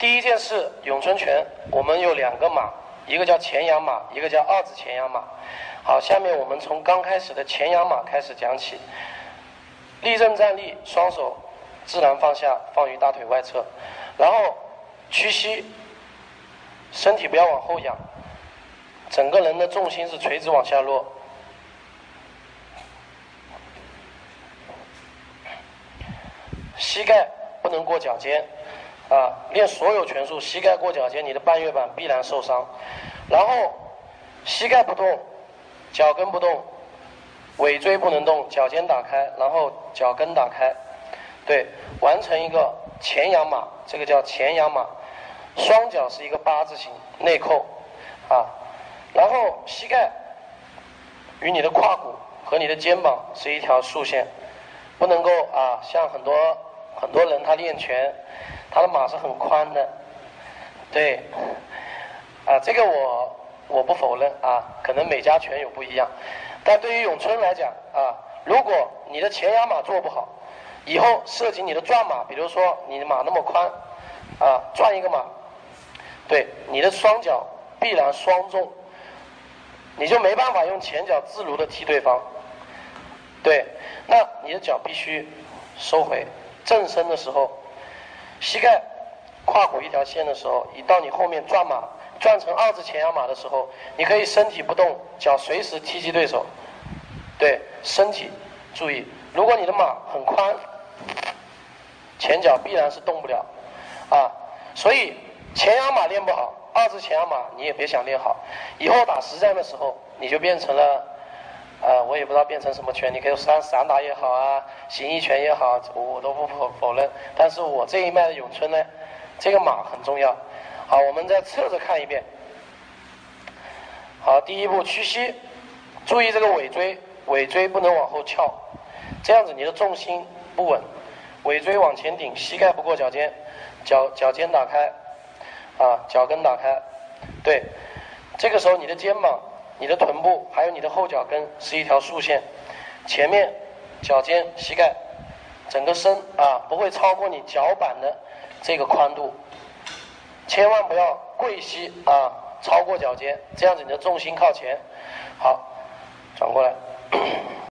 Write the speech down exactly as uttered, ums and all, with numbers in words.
第一件事，咏春拳我们有两个马，一个叫前仰马，一个叫二字前仰马。好，下面我们从刚开始的前仰马开始讲起。立正站立，双手自然放下，放于大腿外侧，然后屈膝，身体不要往后仰，整个人的重心是垂直往下落。膝盖不能过脚尖，啊，练所有拳术，膝盖过脚尖，你的半月板必然受伤。然后膝盖不动，脚跟不动，尾椎不能动，脚尖打开，然后脚跟打开，对，完成一个前仰马，这个叫前仰马。双脚是一个八字形内扣，啊，然后膝盖与你的胯骨和你的肩膀是一条竖线，不能够啊，像很多很多人他练拳，他的马是很宽的，对，啊，这个我我不否认啊，可能每家拳有不一样，但对于咏春来讲啊，如果你的前仰马做不好，以后涉及你的转马，比如说你的马那么宽，啊，转一个马，对，你的双脚必然双重，你就没办法用前脚自如的踢对方，对，那你的脚必须收回，正身的时候，膝盖胯骨一条线的时候，一到你后面转马，转成二字前仰马的时候，你可以身体不动，脚随时踢击对手，对，身体注意，如果你的马很宽，前脚必然是动不了，啊，所以前仰马练不好，二字前仰马你也别想练好，以后打实战的时候，你就变成了，呃，我也不知道变成什么拳，你可以散散打也好啊，形意拳也好，我都不否否认。但是我这一脉的咏春呢，这个马很重要。好，我们再侧着看一遍。好，第一步屈膝，注意这个尾椎，尾椎不能往后翘，这样子你的重心不稳。尾椎往前顶，膝盖不过脚尖，脚脚尖打开，啊，脚跟打开，对，这个时候你的肩膀、你的臀部还有你的后脚跟是一条竖线，前面脚尖、膝盖，整个身啊不会超过你脚板的这个宽度，千万不要跪膝啊超过脚尖，这样子你的重心靠前。好，转过来。